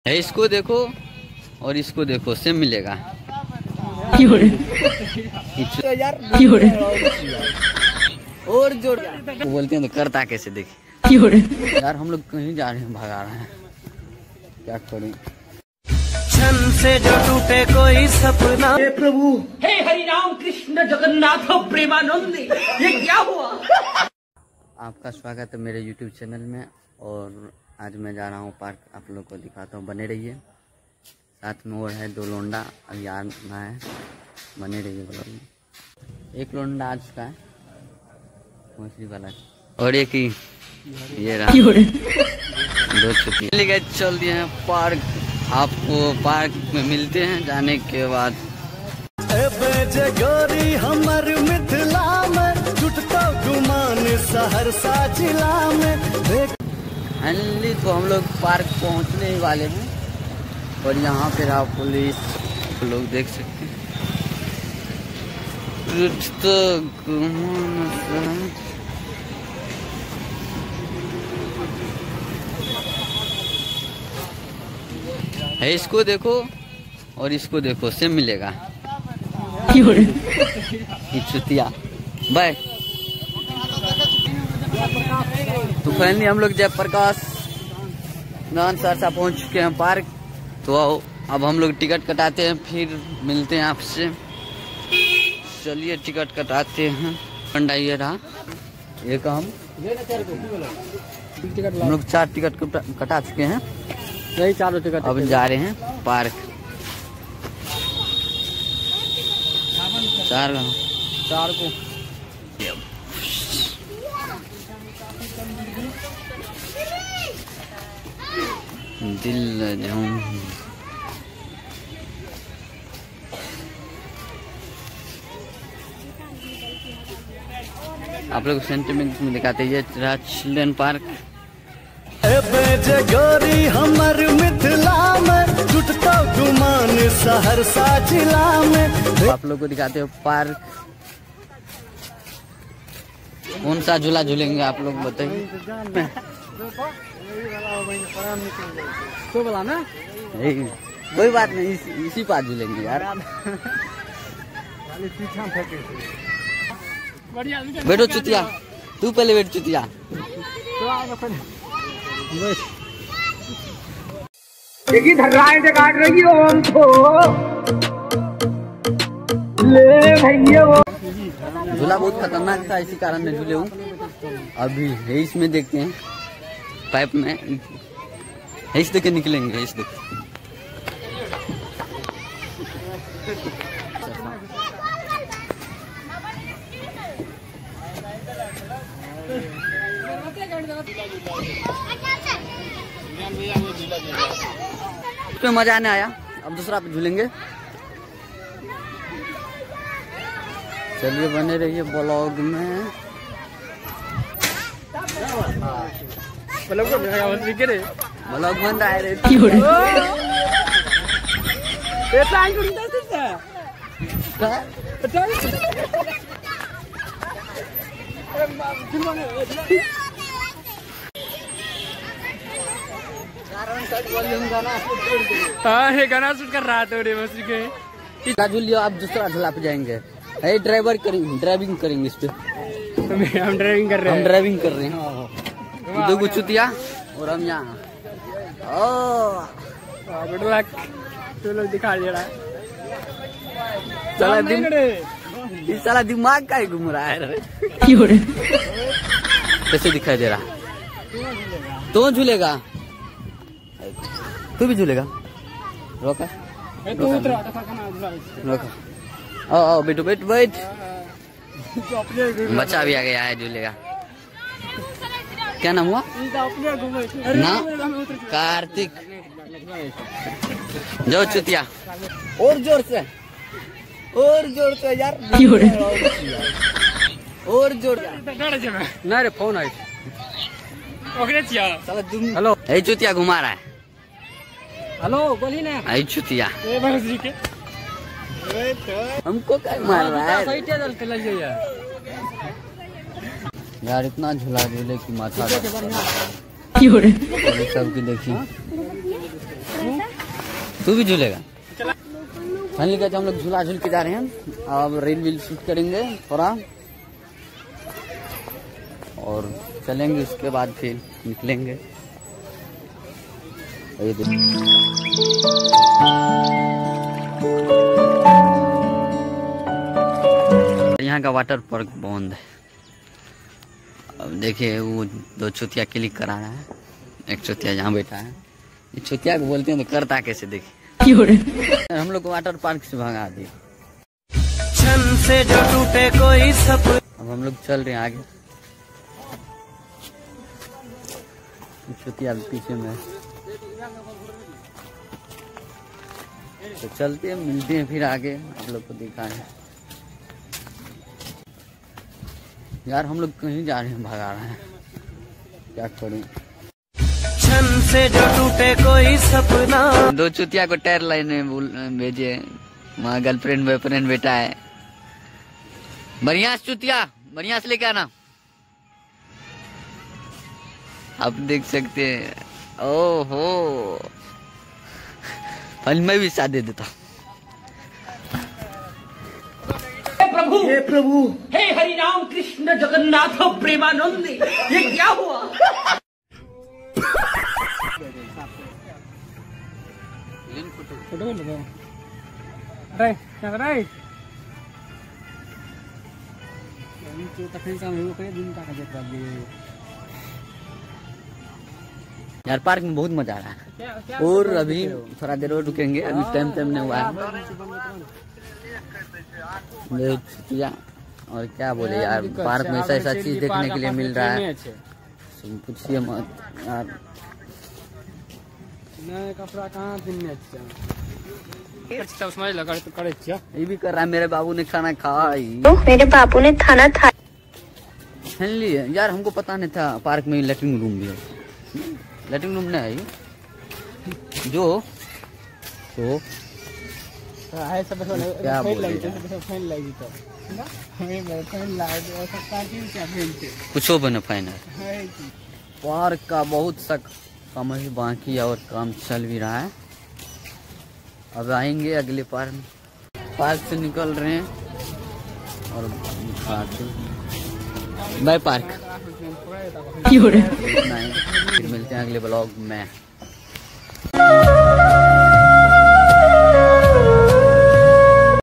है, इसको देखो और इसको देखो, सेम मिलेगा। और जोड़ बोलते हैं तो करता कैसे देखिए यार। हम लोग कहीं जा रहे हैं, भगा रहे हैं, क्या करें। क्षण से जो टूटे कोई सपना, हे प्रभु, हे हरि राम कृष्ण जगन्नाथ प्रेमानंद, ये क्या हुआ। आपका स्वागत है मेरे YouTube चैनल में। और आज मैं जा रहा हूँ पार्क, आप लोग को दिखाता हूँ, बने रहिए। साथ में और है 2 लोंडा अभी आना है, बने रहिए ब्लॉग में। एक लोंडा आज का है मछली वाला, और एक ही ये रहा 2 छुट्टी लेके चल दिए हैं पार्क। आपको पार्क में मिलते हैं जाने के बाद। हमर मिथिला में जुटता गुमान सहरसा जिला में। फाइनली तो हम लोग पार्क पहुंचने ही वाले हैं। और यहाँ पे आप पुलिस लोग देख सकते हैं। है, इसको देखो और इसको देखो, सेम मिलेगा। चुतिया बाय। तो फाइनली हम लोग जयप्रकाश नान सरसा पहुंच चुके हैं पार्क। तो आओ अब हम लोग टिकट कटाते हैं, फिर मिलते हैं आपसे। चलिए टिकट कटाते हैं। पंडा ये रहा, एक हम लोग 4 टिकट कटा चुके हैं, यही 4 टिकट। अब जा रहे हैं पार्क। 4 को दिल जाऊं। आप लोग सेंटिमेंट में दिखाते हैं, ये चिल्ड्रन पार्क। हमर मिथिला में जुटता गुमान सहरसा जिला में। आप लोग को दिखाते हो पार्क। कौन सा झूला झूलेंगे आप लोग बताइए। कोई बात नहीं, इसी पास झूलेंगे यार। बैठो चुतिया, तू पहले बैठ चुतिया। काट रही हो हमको, ले भैया वो झूला बहुत खतरनाक था, इसी कारण मैं झूले हूँ। अभी है इसमें देखते हैं, पाइप में है इस देखे निकलेंगे, है इस देखे। पे मजा नहीं आया, अब दूसरा पे झूलेंगे। चलिए बने रहिए ब्लॉग में। ब्लॉग बन रहा है रे। हाँ, गाना शूट कर रहा था मछली के। झूलियो, आप दूसरा झूला पे जाएंगे। है ड्राइविंग करेंगे इस पे। हम ड्राइविंग कर रहे हैं। हम ड्राइविंग कर रहे हैं। 2 चुतिया और हम यहाँ। Good luck. तो लोग दिखा दे रहा है। साला दिमाग का ही घूम रहा है। कैसे दिखाई दे रहा। तो झूलेगा, तू भी झूलेगा। रोका आओ बेटो, बैठ। बच्चा भी आ गया है, झूलेगा। क्या नाम हुआ ना? कार्तिक। जाओ चुतिया, और जोर से यार, और जोर। ना रे फोन आई। हेलो, यही चुतिया घुमा रहा है। हेलो बोली ना। यही चुतिया हमको क्या मार रहा है यार। इतना झूला झूले की माथा सबकी देखिए। तू भी झूलेगा? फाइनली कहते हम लोग झूला झूल के जा रहे हैं। अब रील वील शूट करेंगे थोड़ा और चलेंगे, उसके बाद फिर निकलेंगे। ये यहाँ का वाटर पार्क बंद है। अब देखिए वो 2 चुतिया क्लिक करा रहा है, एक चुतिया जहाँ बैठा है। ये चुतिया को बोलते हैं तो करता कैसे देखिए। हम लोग को वाटर पार्क से भगा दिए। छन से जो टूटे कोई सपना। अब हम लोग चल रहे हैं आगे। चुतिया पीछे में, तो चलते हैं, मिलते हैं फिर आगे। आप लोग को दिखाएं यार, हम लोग कहीं जा रहे हैं, भगा रहे हैं, क्या करें। छन से जो टूटे कोई सपना। 2 चुतिया को टायर लाइन में भेजे, वहाँ गर्लफ्रेंड बॉयफ्रेंड बेटा है। बढ़िया चुतिया, बढ़िया से लेके आना। आप देख सकते हैं। ओहो, मैं भी साथ दे देता। हे प्रभु, हे हरि राम कृष्ण जगन्नाथ प्रेमानंद, ये क्या हुआ? यार पार्क में बहुत मजा आ रहा है। और अभी थोड़ा देर और रुकेंगे, अभी टाइम नहीं हुआ है। और क्या बोले यार, पार्क में ऐसा ऐसा चीज देखने के लिए मिल रहा है, पूछिए मत यार। कपड़ा कहाँ ये भी कर रहा है। मेरे बाबू ने खाना खाई। मेरे बाबू ने खाना खा यार, हमको पता नहीं था पार्क में लैट्रिन रूम भी है। लैट्रिन रूम नहीं है जो तो क्या बोले, कुछ बने फाइन है। पार्क का बहुत सा काम ही बाकी है और काम चल भी रहा है। अब आएंगे अगले पार्क से निकल रहे हैं और बाय पार्क। फिर मिलते हैं अगले ब्लॉग में।